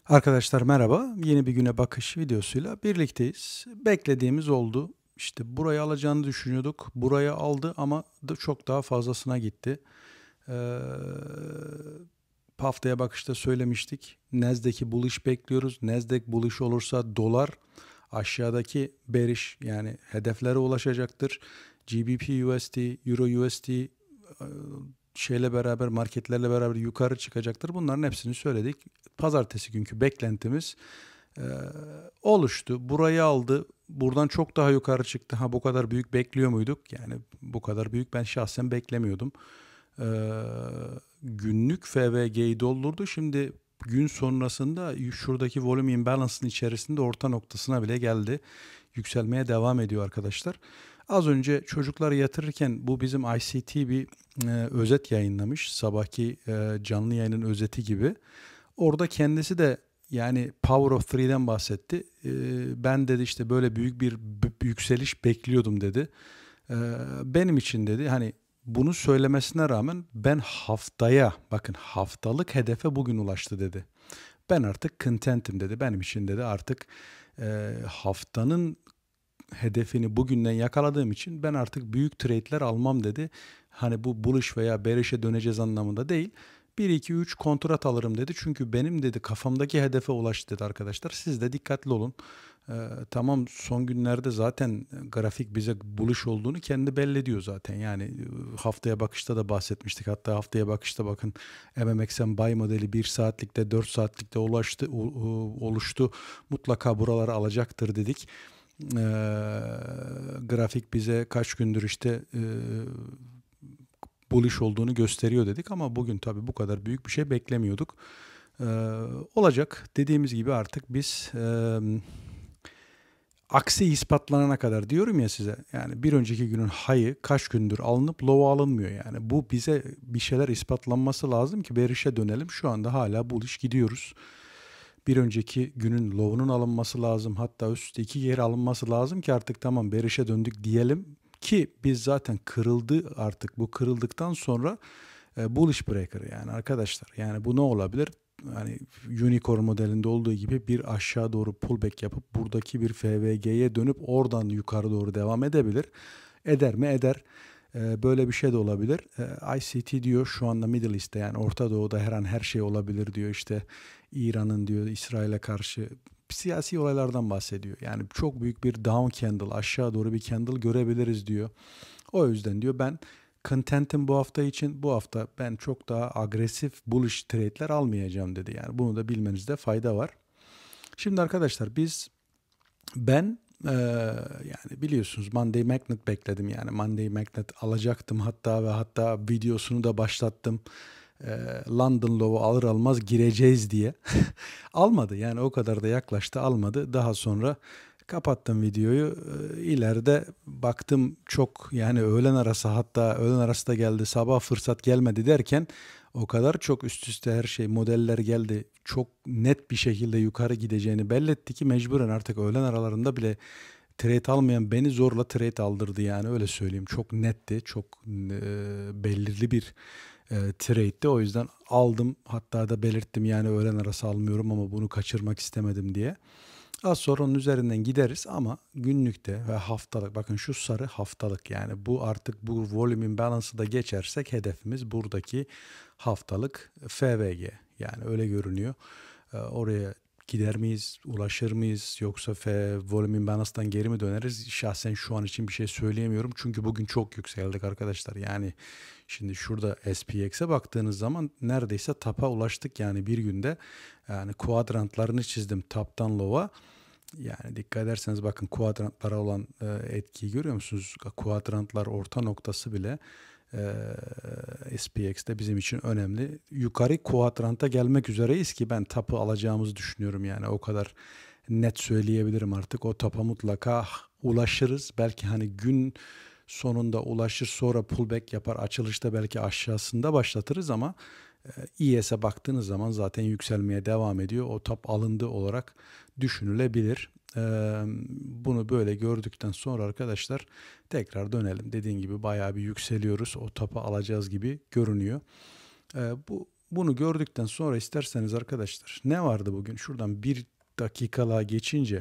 Arkadaşlar merhaba. Yeni bir güne bakış videosuyla birlikteyiz. Beklediğimiz oldu. İşte burayı alacağını düşünüyorduk. Burayı aldı ama da çok daha fazlasına gitti. Ee, Haftaya bakışta söylemiştik. Nasdaq'i bullish bekliyoruz. Nasdaq bullish olursa dolar aşağıdaki bearish yani hedeflere ulaşacaktır. GBP USD, Euro USD şeyle beraber marketlerle beraber yukarı çıkacaktır. Bunların hepsini söyledik. Pazartesi günkü beklentimiz e, oluştu. Burayı aldı. Buradan çok daha yukarı çıktı. Ha bu kadar büyük bekliyor muyduk? Yani bu kadar büyük ben şahsen beklemiyordum. E, Günlük FVG'yi doldurdu. Şimdi gün sonrasında şuradaki volume imbalance'ın içerisinde orta noktasına bile geldi. Yükselmeye devam ediyor arkadaşlar. Az önce çocukları yatırırken bu bizim ICT bir özet yayınlamış. Sabahki canlı yayının özeti gibi. Orada kendisi de yani Power of Three'den bahsetti. Ben dedi işte böyle büyük bir yükseliş bekliyordum dedi. Benim için dedi hani bunu söylemesine rağmen ben haftaya bakın haftalık hedefe bugün ulaştı dedi. Ben artık content'im dedi. Benim için dedi artık haftanın hedefini bugünden yakaladığım için ben artık büyük trade'ler almam dedi. Hani bu bullish veya bearish'e döneceğiz anlamında değil. 1, 2, 3 kontrat alırım dedi. Çünkü benim dedi kafamdaki hedefe ulaştı dedi arkadaşlar. Siz de dikkatli olun. Tamam son günlerde zaten grafik bize bullish olduğunu kendi belli ediyor zaten. Yani haftaya bakışta da bahsetmiştik. Hatta haftaya bakışta bakın MMXM buy modeli 1 saatlikte 4 saatlikte oluştu. Mutlaka buraları alacaktır dedik. Grafik bize kaç gündür işte bullish olduğunu gösteriyor dedik ama bugün tabii bu kadar büyük bir şey beklemiyorduk. Ee, Olacak dediğimiz gibi artık biz aksi ispatlanana kadar diyorum ya size yani bir önceki günün high'ı kaç gündür alınıp low'a alınmıyor yani bu bize bir şeyler ispatlanması lazım ki bearish'e dönelim. Şu anda hala bullish gidiyoruz. Bir önceki günün low'unun alınması lazım. Hatta üst iki geri alınması lazım ki artık tamam bearish'e döndük diyelim ki biz zaten kırıldı artık. Bu kırıldıktan sonra bullish breaker yani arkadaşlar. Yani bu ne olabilir? Hani unicorn modelinde olduğu gibi bir aşağı doğru pullback yapıp buradaki bir FVG'ye dönüp oradan yukarı doğru devam edebilir. Eder mi? Eder. Böyle bir şey de olabilir. ICT diyor şu anda Middle East'te yani Orta Doğu'da her an her şey olabilir diyor. İşte İran'ın diyor İsrail'e karşı siyasi olaylardan bahsediyor. Yani çok büyük bir down candle aşağı doğru bir candle görebiliriz diyor. O yüzden diyor ben content'im bu hafta için bu hafta ben çok daha agresif bullish trade'ler almayacağım dedi. Yani bunu da bilmenizde fayda var. Şimdi arkadaşlar ben yani biliyorsunuz Monday Magnet bekledim yani Monday Magnet alacaktım hatta videosunu da başlattım. London Low'u alır almaz gireceğiz diye. Almadı yani o kadar da yaklaştı almadı. Daha sonra kapattım videoyu. İleride baktım çok yani öğlen arası hatta öğlen arası da geldi sabah fırsat gelmedi derken o kadar çok üst üste her şey modeller geldi. Çok net bir şekilde yukarı gideceğini belli etti ki mecburen artık öğlen aralarında bile trade almayan beni zorla trade aldırdı yani öyle söyleyeyim. Çok netti, çok belirli bir trade'ti. O yüzden aldım. Hatta da belirttim yani öğlen arası almıyorum ama bunu kaçırmak istemedim diye. Az sonra onun üzerinden gideriz ama günlükte ve haftalık bakın şu sarı haftalık yani bu artık bu volume imbalance'ı da geçersek hedefimiz buradaki haftalık FVG yani öyle görünüyor. Oraya gider miyiz, ulaşır mıyız yoksa volume imbalance'dan geri mi döneriz? Şahsen şu an için bir şey söyleyemiyorum çünkü bugün çok yükseldik arkadaşlar. Yani şimdi şurada SPX'e baktığınız zaman neredeyse tapa ulaştık yani bir günde. Yani kuadrantlarını çizdim top'tan low'a. Yani dikkat ederseniz bakın kuadrantlara olan etkiyi görüyor musunuz? Kuadrantlar orta noktası bile SPX'te bizim için önemli. Yukarı kuadranta gelmek üzereyiz ki ben tapı alacağımızı düşünüyorum yani o kadar net söyleyebilirim artık. O tapa mutlaka ulaşırız. Belki hani gün sonunda ulaşır sonra pullback yapar açılışta belki aşağısında başlatırız ama ES'e baktığınız zaman zaten yükselmeye devam ediyor. O tap alındı olarak düşünülebilir. Bunu böyle gördükten sonra arkadaşlar tekrar dönelim. Dediğim gibi bayağı bir yükseliyoruz. O tapa alacağız gibi görünüyor. Bu bunu gördükten sonra isterseniz arkadaşlar ne vardı bugün? Şuradan bir dakikalığa geçince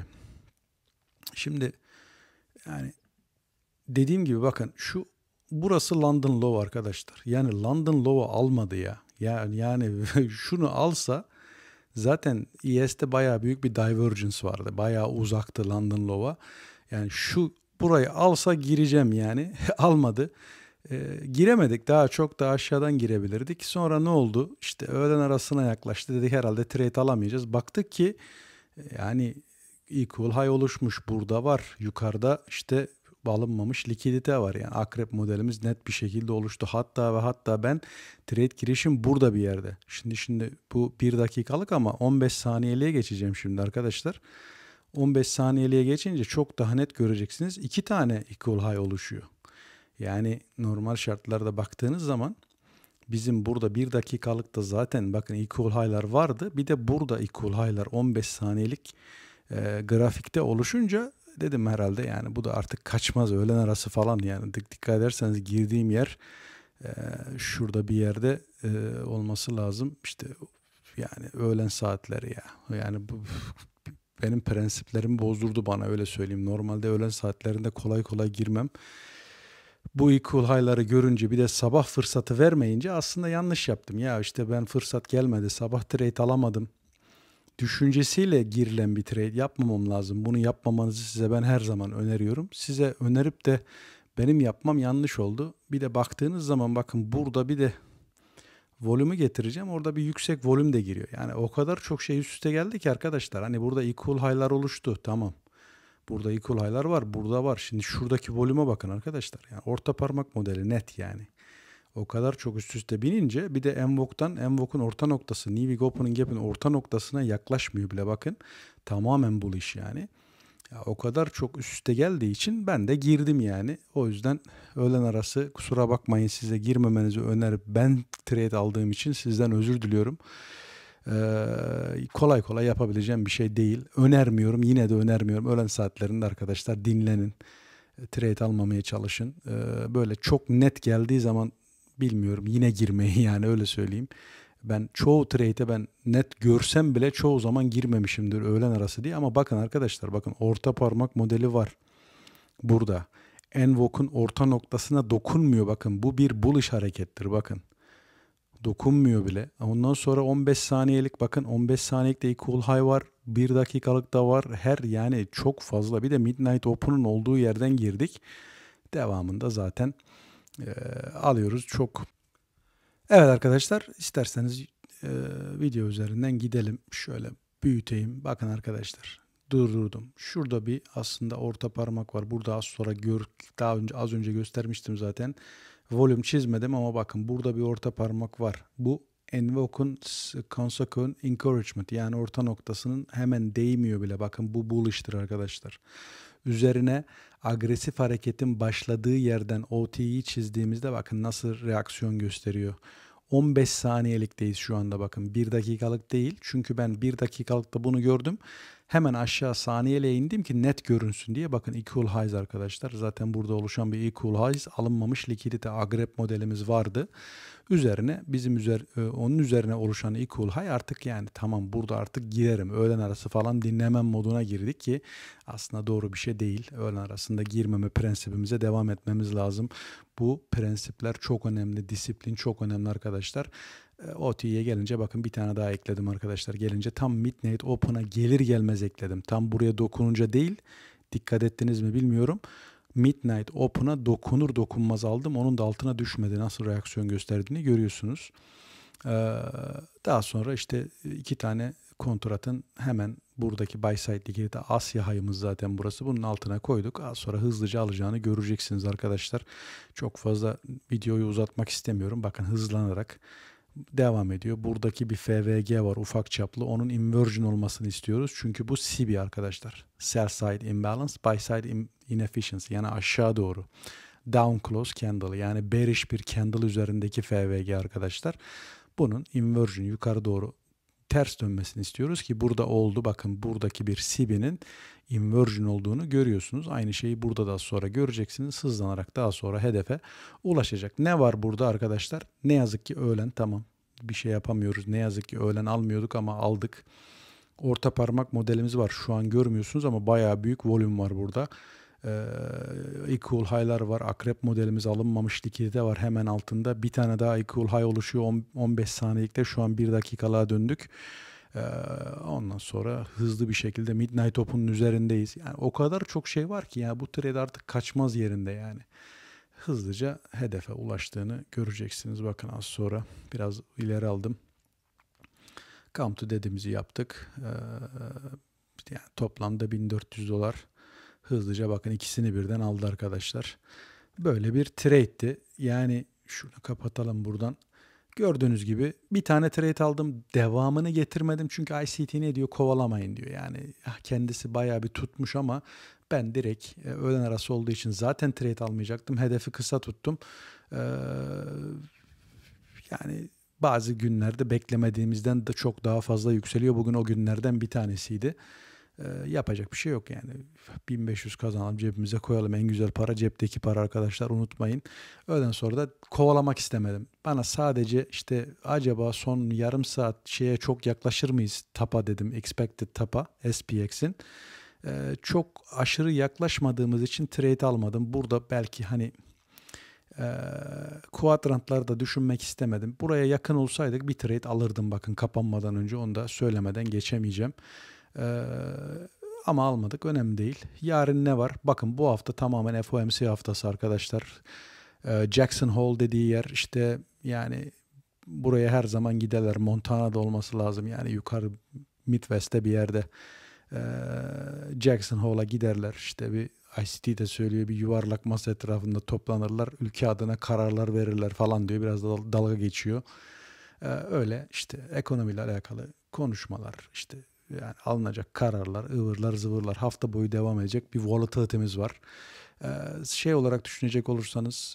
şimdi yani dediğim gibi bakın burası London Low arkadaşlar. Yani London Low'u almadı ya. Yani şunu alsa zaten ES'te bayağı büyük bir divergence vardı. Bayağı uzaktı London Low'a. Yani burayı alsa gireceğim yani. Almadı. Giremedik. Çok daha aşağıdan girebilirdik. Sonra ne oldu? İşte öğlen arasına yaklaştı. Dedik herhalde trade alamayacağız. Baktık ki yani equal high oluşmuş. Burada var. Yukarıda işte alınmamış likidite var. Yani akrep modelimiz net bir şekilde oluştu. Hatta ben trade girişim burada bir yerde. Şimdi bu 1 dakikalık ama 15 saniyeliğe geçeceğim şimdi arkadaşlar. 15 saniyeliğe geçince çok daha net göreceksiniz. 2 tane equal high oluşuyor. Yani normal şartlarda baktığınız zaman bizim burada 1 dakikalıkta zaten bakın equal high'lar vardı. Bir de burada equal high'lar 15 saniyelik grafikte oluşunca dedim herhalde yani bu da artık kaçmaz öğlen arası falan yani dikkat ederseniz girdiğim yer şurada bir yerde olması lazım. İşte yani öğlen saatleri ya. Yani bu benim prensiplerimi bozdurdu bana öyle söyleyeyim. Normalde öğlen saatlerinde kolay kolay girmem. Bu equal high'ları görünce bir de sabah fırsatı vermeyince aslında yanlış yaptım. Ya işte ben fırsat gelmedi, sabah trade alamadım düşüncesiyle girilen bir trade yapmamam lazım. Bunu yapmamanızı size ben her zaman öneriyorum. Size önerip de benim yapmam yanlış oldu. Bir de baktığınız zaman bakın burada bir de volümü getireceğim. Orada bir yüksek volüm de giriyor. Yani o kadar çok şey üst üste geldi ki arkadaşlar. Hani burada equal high'lar oluştu. Tamam. Burada equal high'lar var. Burada var. Şimdi şuradaki volüme bakın arkadaşlar. Yani orta parmak modeli net yani. O kadar çok üst üste binince bir de Envok'un orta noktası New Week Opening Gap'in orta noktasına yaklaşmıyor bile bakın. Tamamen bullish yani. Ya o kadar çok üst üste geldiği için ben de girdim yani. O yüzden öğlen arası kusura bakmayın size girmemenizi önerip ben trade aldığım için sizden özür diliyorum. Kolay kolay yapabileceğim bir şey değil. Önermiyorum. Yine de önermiyorum. Öğlen saatlerinde arkadaşlar dinlenin. Trade almamaya çalışın. Böyle çok net geldiği zaman bilmiyorum yine girmeyin yani öyle söyleyeyim. Ben çoğu trade'e ben net görsem bile çoğu zaman girmemişimdir öğlen arası diye. Ama bakın arkadaşlar bakın orta parmak modeli var burada. Envok'un orta noktasına dokunmuyor bakın. Bu bir bullish harekettir bakın. Dokunmuyor bile. Ondan sonra 15 saniyelik bakın 15 saniyelikte equal high var. 1 dakikalık da var. Yani çok fazla. Bir de Midnight Open'un olduğu yerden girdik. Devamında zaten alıyoruz. Evet arkadaşlar isterseniz video üzerinden gidelim. Şöyle büyüteyim. Bakın arkadaşlar durdurdum. Şurada bir aslında orta parmak var. Burada az önce göstermiştim zaten. Volüm çizmedim ama bakın burada bir orta parmak var. Bu Envok'un Consequent Encouragement yani orta noktasının hemen değmiyor bile. Bakın bu bullish'tir arkadaşlar. Üzerine agresif hareketin başladığı yerden OT'yi çizdiğimizde bakın nasıl reaksiyon gösteriyor. 15 saniyelikteyiz şu anda bakın 1 dakikalık değil. Çünkü ben 1 dakikalıkta bunu gördüm. Hemen aşağı saniyeliğe indim ki net görünsün diye. Bakın equal highs arkadaşlar. Zaten burada oluşan bir equal highs alınmamış likidite agrep modelimiz vardı. Üzerine onun üzerine oluşan equal high artık yani tamam burada artık girerim. Öğlen arası falan dinlemem moduna girdik ki aslında doğru bir şey değil. Öğlen arasında girmeme prensibimize devam etmemiz lazım. Bu prensipler çok önemli. Disiplin çok önemli arkadaşlar. OT'ye gelince bakın bir tane daha ekledim arkadaşlar. Gelince tam Midnight Open'a gelir gelmez ekledim. Tam buraya dokununca değil. Dikkat ettiniz mi bilmiyorum. Midnight Open'a dokunur dokunmaz aldım. Onun da altına düşmedi. Nasıl reaksiyon gösterdiğini görüyorsunuz. Daha sonra işte 2 tane kontratın hemen buradaki buy side likidite Asya hayımız zaten burası. Bunun altına koyduk. Az sonra hızlıca alacağını göreceksiniz arkadaşlar. Çok fazla videoyu uzatmak istemiyorum. Bakın hızlanarak devam ediyor. Buradaki bir FVG var ufak çaplı. Onun inversion olmasını istiyoruz. Çünkü bu SIBI arkadaşlar. Sell side imbalance, buy side inefficiency. Yani aşağı doğru. Down close candle yani bearish bir candle üzerindeki FVG arkadaşlar. Bunun inversion yukarı doğru ters dönmesini istiyoruz ki burada oldu. Bakın buradaki bir SIBI'nin inversion olduğunu görüyorsunuz. Aynı şeyi burada da sonra göreceksiniz. Hızlanarak daha sonra hedefe ulaşacak. Ne var burada arkadaşlar? Ne yazık ki öğlen tamam. bir şey yapamıyoruz. Ne yazık ki öğlen almıyorduk ama aldık. Orta parmak modelimiz var. Şu an görmüyorsunuz ama bayağı büyük volüm var burada. Equal high'lar var. Akrep modelimiz alınmamış, likidite var hemen altında. Bir tane daha equal high oluşuyor 15 saniyelikte. Şu an 1 dakikalığa döndük. Ondan sonra hızlı bir şekilde Midnight Open'un üzerindeyiz. Yani o kadar çok şey var ki ya bu trade artık kaçmaz yerinde yani. Hızlıca hedefe ulaştığını göreceksiniz. Bakın az sonra biraz ileri aldım. Come to dediğimizi yaptık. Yani toplamda 1400 dolar. Hızlıca bakın ikisini birden aldı arkadaşlar. Böyle bir trade'ti. Yani şunu kapatalım buradan. Gördüğünüz gibi bir tane trade aldım. Devamını getirmedim. Çünkü ICT ne diyor? Kovalamayın diyor. Yani kendisi bayağı bir tutmuş ama ben direkt öğlen arası olduğu için zaten trade almayacaktım. Hedefi kısa tuttum. Ee, Yani bazı günlerde beklemediğimizden de çok daha fazla yükseliyor. Bugün o günlerden bir tanesiydi. Yapacak bir şey yok yani. 1500 kazanalım cebimize koyalım. En güzel para cepteki para arkadaşlar, unutmayın. Öğleden sonra da kovalamak istemedim. Bana sadece işte acaba son yarım saat şeye çok yaklaşır mıyız? Tapa dedim. Expected tapa SPX'in. Çok aşırı yaklaşmadığımız için trade almadım. Burada belki hani kuadrantlarda düşünmek istemedim. Buraya yakın olsaydık bir trade alırdım bakın kapanmadan önce. Onu da söylemeden geçemeyeceğim. Ee, Ama almadık. Önemli değil. Yarın ne var? Bakın bu hafta tamamen FOMC haftası arkadaşlar. Jackson Hole dediği yer işte yani buraya her zaman giderler. Montana'da olması lazım. Yani yukarı Midwest'te bir yerde. Ee, Jackson Hole'a giderler. İşte bir ICT de söylüyor, bir yuvarlak masa etrafında toplanırlar. Ülke adına kararlar verirler falan diyor. Biraz da dalga geçiyor. Öyle işte ekonomiyle alakalı konuşmalar, işte yani alınacak kararlar, ıvırlar zıvırlar hafta boyu devam edecek bir volatility'miz var. Şey olarak düşünecek olursanız,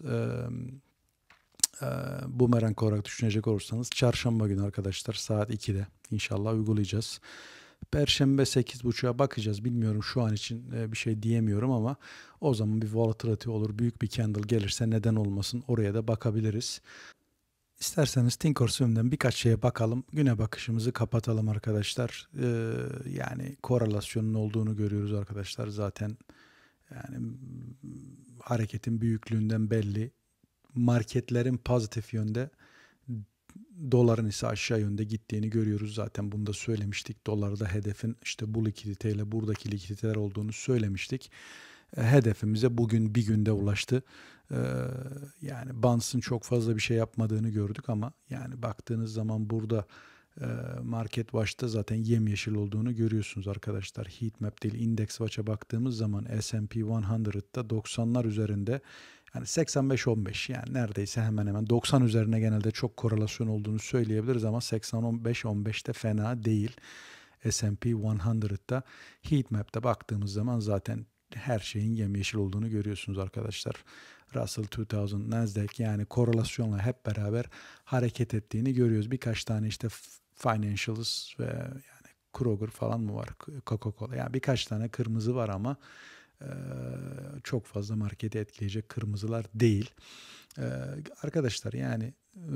bumerang olarak düşünecek olursanız çarşamba günü arkadaşlar saat 2'de inşallah uygulayacağız. Perşembe 8.30'a bakacağız. Bilmiyorum şu an için bir şey diyemiyorum ama o zaman bir volatility olur. Büyük bir candle gelirse neden olmasın, oraya da bakabiliriz. İsterseniz Thinkorswim'den birkaç şeye bakalım. Güne bakışımızı kapatalım arkadaşlar. Yani korelasyonun olduğunu görüyoruz arkadaşlar. Zaten yani hareketin büyüklüğünden belli. Marketlerin pozitif yönde, doların ise aşağı yönde gittiğini görüyoruz. Zaten bunu da söylemiştik. Dolarda hedefin işte bu likiditeyle buradaki likiditeler olduğunu söylemiştik. Hedefimize bugün bir günde ulaştı. Yani Bunds'ın çok fazla bir şey yapmadığını gördük ama yani baktığınız zaman burada Market Watch'ta zaten yemyeşil olduğunu görüyorsunuz arkadaşlar. Heatmap değil, Index Watch'a baktığımız zaman S&P 100'da 90'lar üzerinde, yani 85-15, yani neredeyse hemen hemen 90 üzerine genelde çok korelasyon olduğunu söyleyebiliriz ama 80-15'te fena değil. S&P 100'da Heatmap'te baktığımız zaman zaten her şeyin yemyeşil olduğunu görüyorsunuz arkadaşlar. Russell 2000, Nasdaq yani korelasyonla hep beraber hareket ettiğini görüyoruz. Birkaç tane işte Financials ve yani Kroger falan mı var? Coca-Cola. Yani birkaç tane kırmızı var ama çok fazla marketi etkileyecek kırmızılar değil. Arkadaşlar yani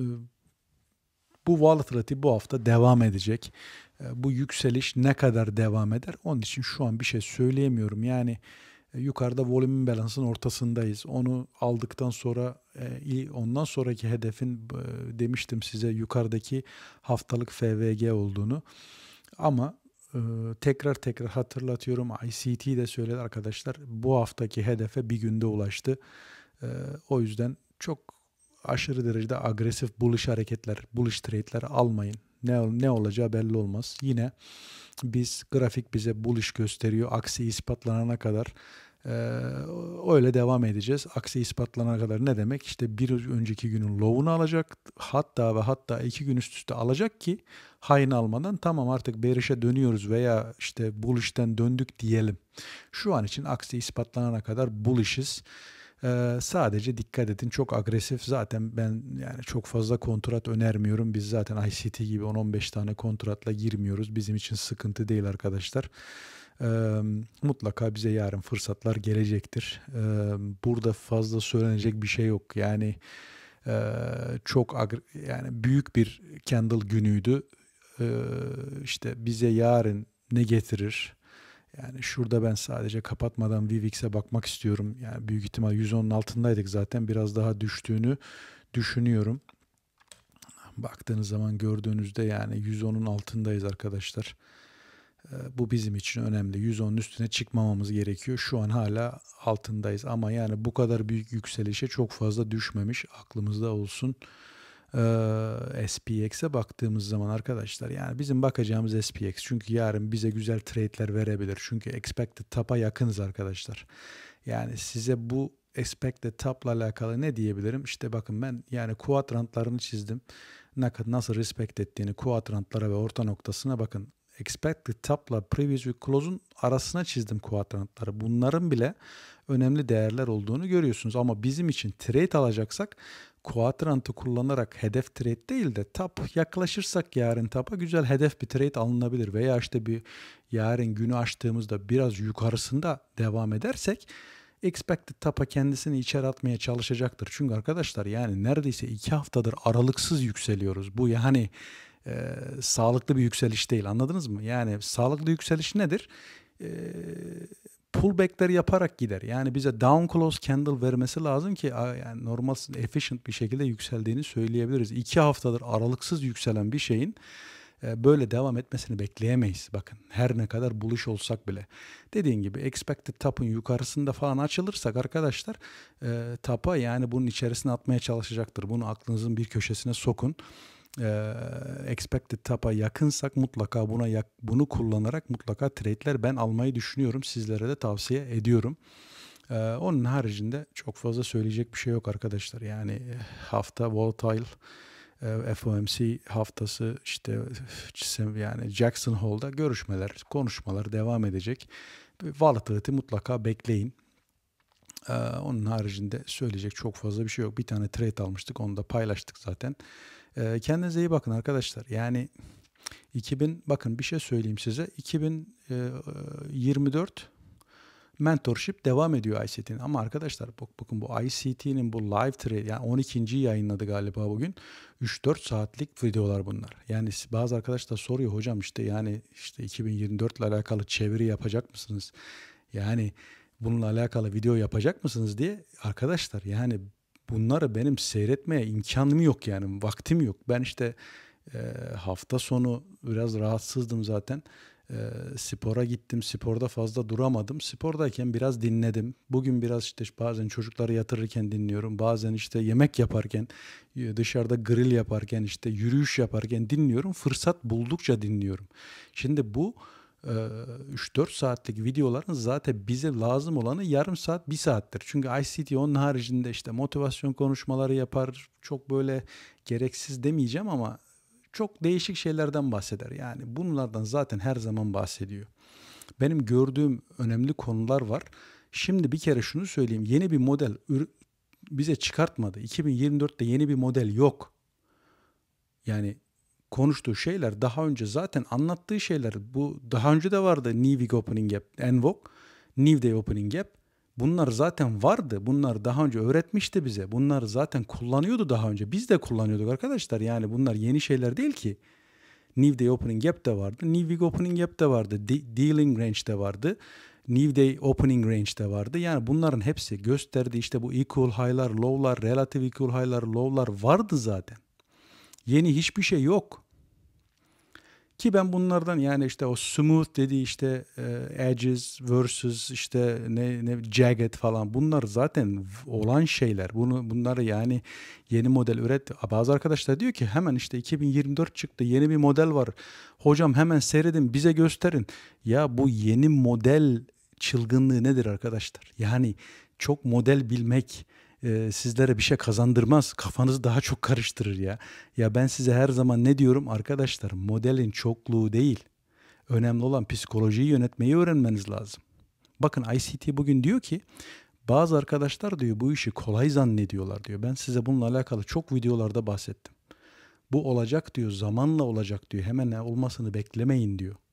bu volatility bu hafta devam edecek. Bu yükseliş ne kadar devam eder? Onun için şu an bir şey söyleyemiyorum. Yani yukarıda volume balance'ın ortasındayız. Onu aldıktan sonra ondan sonraki hedefin demiştim size yukarıdaki haftalık FVG olduğunu. Ama tekrar hatırlatıyorum. ICT de söyledi arkadaşlar. Bu haftaki hedefe bir günde ulaştı. O yüzden çok aşırı derecede agresif bullish hareketler, bullish trade'ler almayın. Ne olacağı belli olmaz. Yine grafik bize bullish gösteriyor. Aksi ispatlanana kadar öyle devam edeceğiz. Aksi ispatlanana kadar ne demek? İşte bir önceki günün low'unu alacak. Hatta 2 gün üst üste alacak ki high'ını almadan tamam artık bearish'e dönüyoruz veya işte bullish'ten döndük diyelim. Şu an için aksi ispatlanana kadar bullish'iz. Sadece dikkat edin, çok agresif. Zaten ben yani çok fazla kontrat önermiyorum. Biz zaten ICT gibi 10-15 tane kontratla girmiyoruz. Bizim için sıkıntı değil arkadaşlar. Mutlaka bize yarın fırsatlar gelecektir. Burada fazla söylenecek bir şey yok. Yani Çok yani büyük bir candle günüydü. İşte bize yarın ne getirir? Yani şurada ben sadece kapatmadan VVX'e bakmak istiyorum. Yani büyük ihtimal 110'un altındaydık zaten. Biraz daha düştüğünü düşünüyorum. Baktığınız zaman gördüğünüzde yani 110'un altındayız arkadaşlar. Bu bizim için önemli. 110'un üstüne çıkmamamız gerekiyor. Şu an hala altındayız ama yani bu kadar büyük yükselişe çok fazla düşmemiş. Aklımızda olsun. SPX'e baktığımız zaman arkadaşlar yani bizim bakacağımız SPX. Çünkü yarın bize güzel trade'ler verebilir. Çünkü expected top'a yakınız arkadaşlar. Yani size bu expected top'la alakalı ne diyebilirim? İşte bakın ben yani kuadrantlarını çizdim. Nasıl respect ettiğini kuadrantlara ve orta noktasına bakın. Expected top'la previous week close'un arasına çizdim kuadrantları. Bunların bile önemli değerler olduğunu görüyorsunuz. Ama bizim için trade alacaksak kuadrantı kullanarak hedef trade değil de top yaklaşırsak yarın top'a güzel hedef bir trade alınabilir. Veya işte bir yarın günü açtığımızda biraz yukarısında devam edersek expected top'a kendisini içeri atmaya çalışacaktır. Çünkü arkadaşlar yani neredeyse 2 haftadır aralıksız yükseliyoruz. Bu yani sağlıklı bir yükseliş değil, anladınız mı? Yani sağlıklı yükseliş nedir? Pullback'ler yaparak gider. Yani bize down close candle vermesi lazım ki yani normal efficient bir şekilde yükseldiğini söyleyebiliriz. 2 haftadır aralıksız yükselen bir şeyin böyle devam etmesini bekleyemeyiz. Bakın her ne kadar bullish olsak bile. Dediğim gibi expected top'un yukarısında falan açılırsak arkadaşlar top'a yani bunun içerisine atmaya çalışacaktır. Bunu aklınızın bir köşesine sokun. Expected top'a yakınsak mutlaka bunu kullanarak mutlaka trade'ler ben almayı düşünüyorum. Sizlere de tavsiye ediyorum. Onun haricinde çok fazla söyleyecek bir şey yok arkadaşlar. Yani hafta volatile FOMC haftası işte yani Jackson Hole'da görüşmeler, konuşmalar devam edecek. Volatility mutlaka bekleyin. Onun haricinde söyleyecek çok fazla bir şey yok. Bir tane trade almıştık, onu da paylaştık zaten. Kendinize iyi bakın arkadaşlar. Yani bakın bir şey söyleyeyim size. 2024 mentorship devam ediyor ICT'nin. Ama arkadaşlar bakın bu ICT'nin bu live trade yani 12. yayınladı galiba bugün. 3-4 saatlik videolar bunlar. Yani bazı arkadaşlar soruyor hocam işte 2024 ile alakalı çeviri yapacak mısınız? Yani bununla alakalı video yapacak mısınız diye. Arkadaşlar yani bunları benim seyretmeye imkanım yok yani vaktim yok. Ben işte hafta sonu biraz rahatsızdım zaten. Spora gittim. Sporda fazla duramadım. Spordayken biraz dinledim. Bugün biraz işte bazen çocukları yatırırken dinliyorum. Bazen işte yemek yaparken, dışarıda grill yaparken, işte yürüyüş yaparken dinliyorum. Fırsat buldukça dinliyorum. Şimdi bu 3-4 saatlik videoların zaten bize lazım olanı yarım saat, 1 saattir. Çünkü ICT onun haricinde işte motivasyon konuşmaları yapar. Çok böyle gereksiz demeyeceğim ama çok değişik şeylerden bahseder. Yani bunlardan zaten her zaman bahsediyor. Benim gördüğüm önemli konular var. Şimdi bir kere şunu söyleyeyim. Yeni bir model bize çıkartmadı. 2024'te yeni bir model yok. Yani konuştuğu şeyler daha önce zaten anlattığı şeyler. Bu daha önce de vardı. New Week Opening Gap, NVOG, New Day Opening Gap. Bunlar zaten vardı. Bunlar daha önce öğretmişti bize. Bunlar zaten kullanıyordu daha önce. Biz de kullanıyorduk arkadaşlar. Yani bunlar yeni şeyler değil ki. New Day Opening Gap de vardı. New Week Opening Gap de vardı. Dealing Range de vardı. New Day Opening Range de vardı. Yani bunların hepsi gösterdiği işte bu equal high'lar, low'lar, relative equal high'lar, low'lar vardı zaten. Yeni hiçbir şey yok. Ki ben bunlardan yani işte o smooth dediği işte edges versus işte ne jagged falan bunlar zaten olan şeyler. Bunları yani yeni model bazı arkadaşlar diyor ki hemen işte 2024 çıktı, yeni bir model var. Hocam hemen seyredin, bize gösterin. Ya bu yeni model çılgınlığı nedir arkadaşlar? Yani çok model bilmek sizlere bir şey kazandırmaz. Kafanızı daha çok karıştırır ya. Ya ben size her zaman ne diyorum arkadaşlar? Modelin çokluğu değil. Önemli olan psikolojiyi yönetmeyi öğrenmeniz lazım. Bakın ICT bugün diyor ki bazı arkadaşlar diyor bu işi kolay zannediyorlar diyor. Ben size bununla alakalı çok videolarda bahsettim. Bu olacak diyor, zamanla olacak diyor. Hemen olmasını beklemeyin diyor.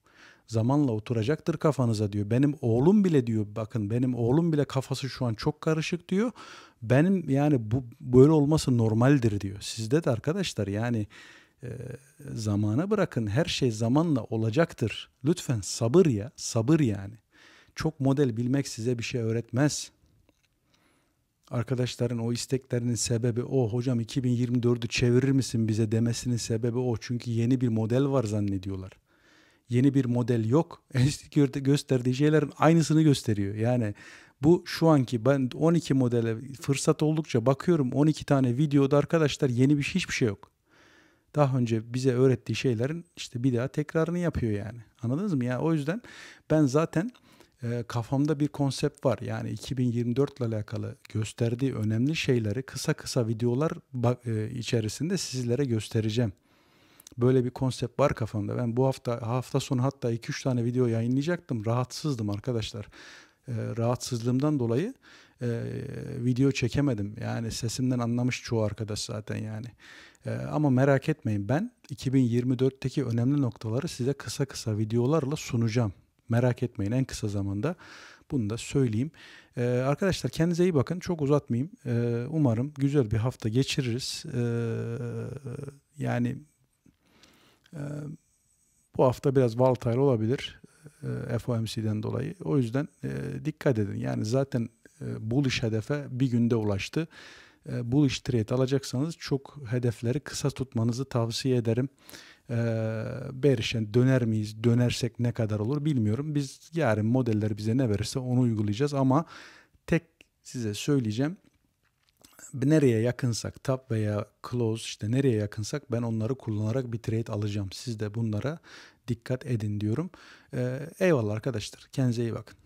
Zamanla oturacaktır kafanıza diyor. Benim oğlum bile diyor, bakın benim oğlum bile kafası şu an çok karışık diyor. Benim yani bu böyle olması normaldir diyor. Sizde de arkadaşlar yani e, zamana bırakın, her şey zamanla olacaktır. Lütfen sabır ya, sabır yani. Çok model bilmek size bir şey öğretmez. Arkadaşların o isteklerinin sebebi o. Hocam 2024'ü çevirir misin bize demesinin sebebi o. Çünkü yeni bir model var zannediyorlar. Yeni bir model yok. Eski gösterdiği şeylerin aynısını gösteriyor. Yani bu şu anki, ben 12 modele fırsat oldukça bakıyorum, 12 tane videoda arkadaşlar yeni bir şey, hiçbir şey yok. Daha önce bize öğrettiği şeylerin işte bir daha tekrarını yapıyor yani. Anladınız mı ya? O yüzden ben zaten kafamda bir konsept var. Yani 2024 ile alakalı gösterdiği önemli şeyleri kısa kısa videolar içerisinde sizlere göstereceğim. Böyle bir konsept var kafamda. Ben bu hafta sonu hatta 2-3 tane video yayınlayacaktım. Rahatsızdım arkadaşlar. Rahatsızlığımdan dolayı video çekemedim. Yani sesimden anlamış çoğu arkadaş zaten yani. Ama merak etmeyin, ben 2024'teki önemli noktaları size kısa kısa videolarla sunacağım. Merak etmeyin, en kısa zamanda bunu da söyleyeyim. Arkadaşlar kendinize iyi bakın. Çok uzatmayayım. Umarım güzel bir hafta geçiririz. Yani e, bu hafta biraz volatile olabilir. FOMC'den dolayı. O yüzden dikkat edin. Yani zaten bullish hedefe bir günde ulaştı. Bullish trade alacaksanız çok hedefleri kısa tutmanızı tavsiye ederim. Bearish'e döner miyiz? Dönersek ne kadar olur bilmiyorum. Biz yarın modeller bize ne verirse onu uygulayacağız ama tek size söyleyeceğim. Nereye yakınsak, top veya close, işte nereye yakınsak ben onları kullanarak bir trade alacağım. Siz de bunlara dikkat edin diyorum. Eyvallah arkadaşlar. Kendinize iyi bakın.